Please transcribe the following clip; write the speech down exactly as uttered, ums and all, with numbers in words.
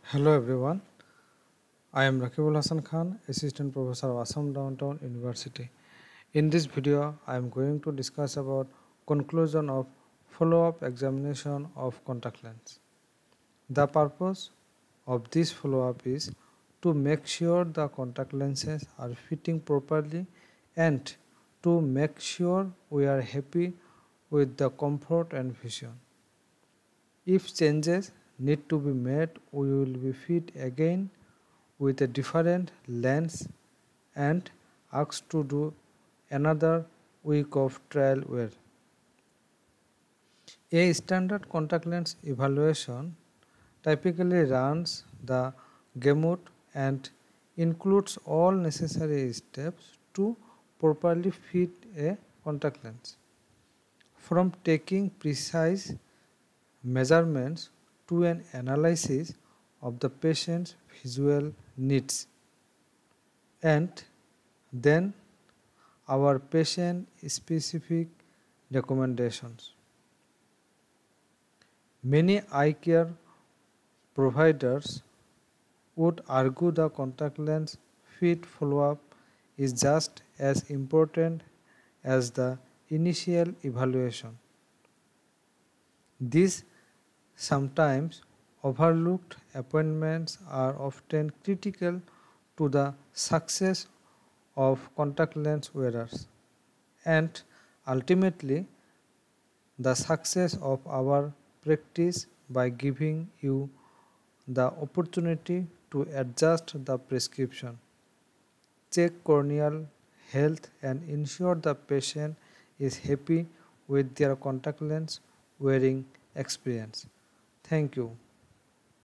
Hello everyone, I am Rakibul Hassan Khan, Assistant Professor of Assam Downtown University. In this video, I am going to discuss about conclusion of follow-up examination of contact lens. The purpose of this follow-up is to make sure the contact lenses are fitting properly and to make sure we are happy with the comfort and vision. If changes need to be made, we will be fit again with a different lens and asked to do another week of trial wear. A standard contact lens evaluation typically runs the gamut and includes all necessary steps to properly fit a contact lens. From taking precise measurements to an analysis of the patient's visual needs, and then our patient specific recommendations. Many eye care providers would argue the contact lens fit follow-up is just as important as the initial evaluation. These sometimes overlooked appointments are often critical to the success of contact lens wearers and ultimately the success of our practice by giving you the opportunity to adjust the prescription, check corneal health and ensure the patient is happy with their contact lens wearing experience. Thank you.